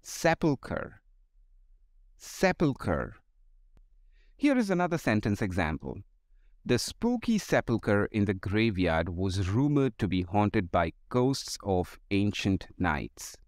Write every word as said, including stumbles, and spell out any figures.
Sepulchre. Sepulchre. Here is another sentence example. The spooky sepulchre in the graveyard was rumored to be haunted by ghosts of ancient knights.